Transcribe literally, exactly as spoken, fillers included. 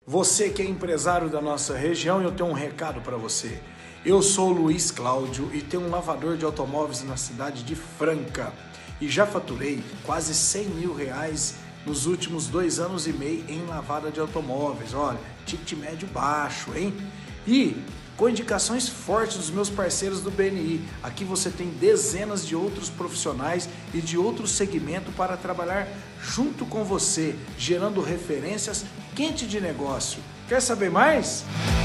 Você que é empresário da nossa região, eu tenho um recado para você. Eu sou o Luiz Cláudio e tenho um lavador de automóveis na cidade de Franca. E já faturei quase cem mil reais nos últimos dois anos e meio em lavada de automóveis. Olha, ticket médio baixo, hein? E com indicações fortes dos meus parceiros do B N I. Aqui você tem dezenas de outros profissionais e de outro segmento para trabalhar junto com você, gerando referências quente de negócio. Quer saber mais?